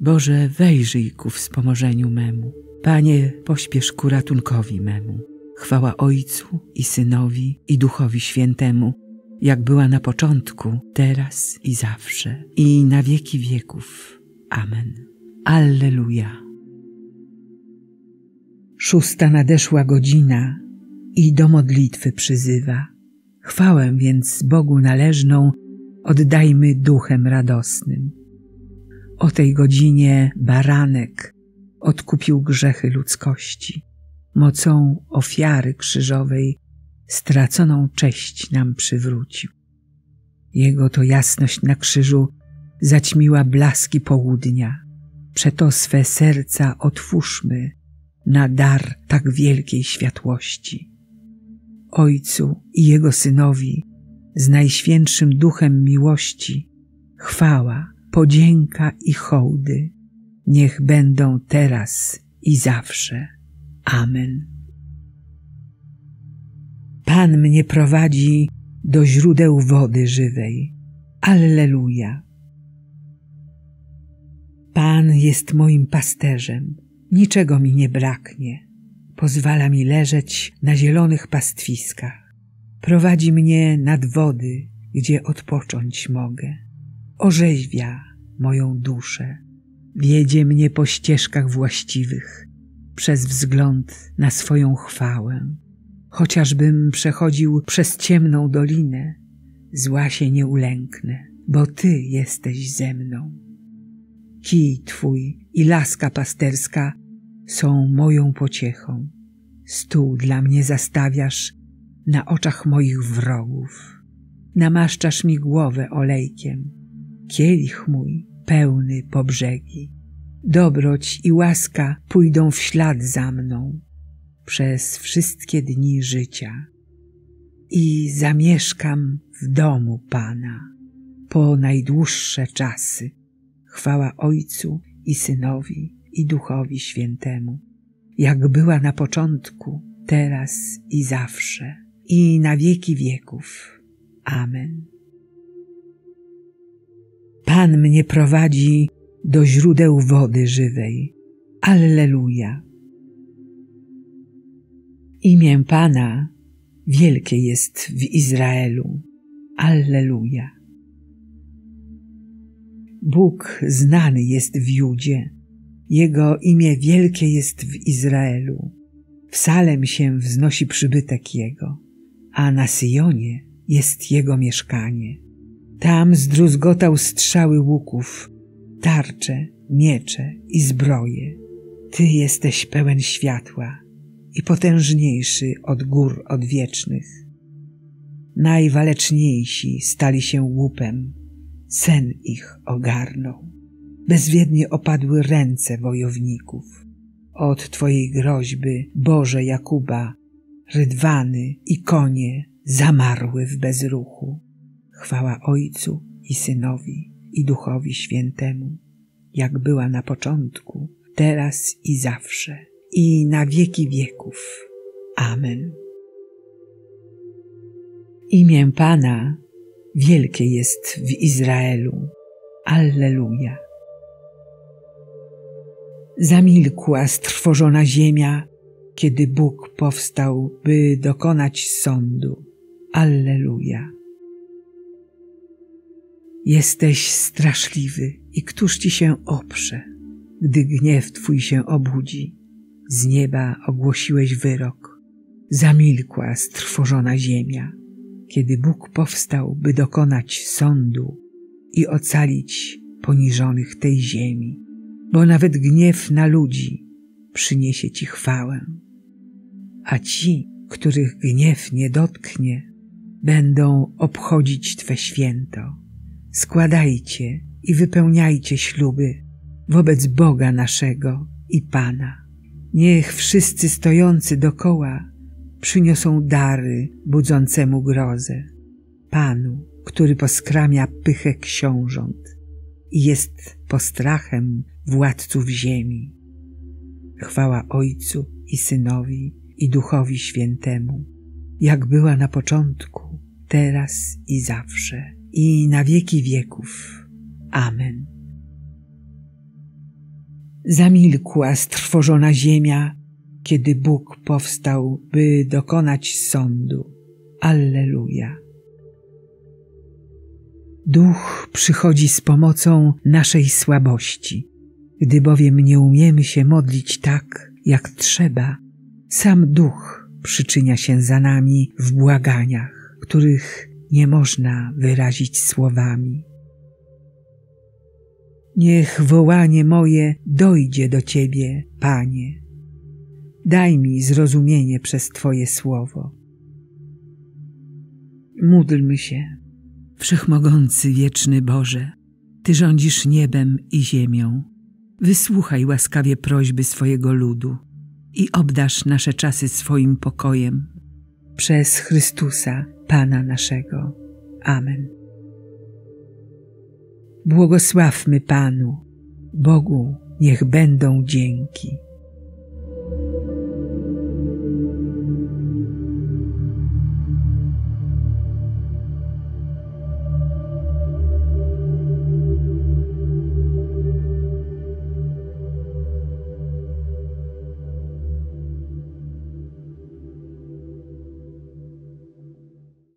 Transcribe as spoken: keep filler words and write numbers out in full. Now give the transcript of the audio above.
Boże, wejrzyj ku wspomożeniu memu. Panie, pośpiesz ku ratunkowi memu. Chwała Ojcu i Synowi i Duchowi Świętemu, jak była na początku, teraz i zawsze, i na wieki wieków. Amen. Alleluja. Szósta nadeszła godzina i do modlitwy przyzywa. Chwałę więc Bogu należną oddajmy duchem radosnym. O tej godzinie baranek odkupił grzechy ludzkości. Mocą ofiary krzyżowej straconą cześć nam przywrócił. Jego to jasność na krzyżu zaćmiła blaski południa. Przeto swe serca otwórzmy na dar tak wielkiej światłości. Ojcu i Jego Synowi z Najświętszym Duchem miłości chwała, podzięka i hołdy niech będą teraz i zawsze. Amen. Pan mnie prowadzi do źródeł wody żywej. Alleluja. Pan jest moim pasterzem, niczego mi nie braknie. Pozwala mi leżeć na zielonych pastwiskach. Prowadzi mnie nad wody, gdzie odpocząć mogę. Orzeźwia moją duszę. Wiedzie mnie po ścieżkach właściwych, przez wzgląd na swoją chwałę. Chociażbym przechodził przez ciemną dolinę, zła się nie ulęknę, bo Ty jesteś ze mną. Kij Twój i laska pasterska są moją pociechą. Stół dla mnie zastawiasz na oczach moich wrogów. Namaszczasz mi głowę olejkiem, kielich mój pełny po brzegi. Dobroć i łaska pójdą w ślad za mną przez wszystkie dni życia i zamieszkam w domu Pana po najdłuższe czasy. Chwała Ojcu i Synowi i Duchowi Świętemu, jak była na początku, teraz i zawsze, i na wieki wieków. Amen. Pan mnie prowadzi do źródeł wody żywej. Alleluja. Imię Pana wielkie jest w Izraelu. Alleluja. Bóg znany jest w Judzie, Jego imię wielkie jest w Izraelu. W Salem się wznosi przybytek Jego, a na Syjonie jest Jego mieszkanie. Tam zdruzgotał strzały łuków, tarcze, miecze i zbroje. Ty jesteś pełen światła i potężniejszy od gór odwiecznych. Najwaleczniejsi stali się łupem, sen ich ogarnął. Bezwiednie opadły ręce wojowników. Od Twojej groźby, Boże Jakuba, rydwany i konie zamarły w bezruchu. Chwała Ojcu i Synowi i Duchowi Świętemu, jak była na początku, teraz i zawsze, i na wieki wieków. Amen. Imię Pana wielkie jest w Izraelu. Alleluja. Zamilkła strwożona ziemia, kiedy Bóg powstał, by dokonać sądu. Alleluja. Jesteś straszliwy i któż Ci się oprze, gdy gniew Twój się obudzi? Z nieba ogłosiłeś wyrok. Zamilkła strwożona ziemia, kiedy Bóg powstał, by dokonać sądu i ocalić poniżonych tej ziemi. Bo nawet gniew na ludzi przyniesie Ci chwałę, a ci, których gniew nie dotknie, będą obchodzić Twe święto. Składajcie i wypełniajcie śluby wobec Boga naszego i Pana. Niech wszyscy stojący dokoła przyniosą dary budzącemu grozę, Panu, który poskramia pychę książąt i jest postrachem władców ziemi. Chwała Ojcu i Synowi i Duchowi Świętemu, jak była na początku, teraz i zawsze, i na wieki wieków. Amen. Zamilkła strwożona ziemia, kiedy Bóg powstał, by dokonać sądu. Alleluja. Duch przychodzi z pomocą naszej słabości. Gdy bowiem nie umiemy się modlić tak, jak trzeba, sam Duch przyczynia się za nami w błaganiach, których nie można wyrazić słowami. Niech wołanie moje dojdzie do Ciebie, Panie. Daj mi zrozumienie przez Twoje słowo. Módlmy się. Wszechmogący, wieczny Boże, Ty rządzisz niebem i ziemią. Wysłuchaj łaskawie prośby swojego ludu i obdarz nasze czasy swoim pokojem. Przez Chrystusa, Pana naszego. Amen. Błogosławmy Panu, Bogu niech będą dzięki.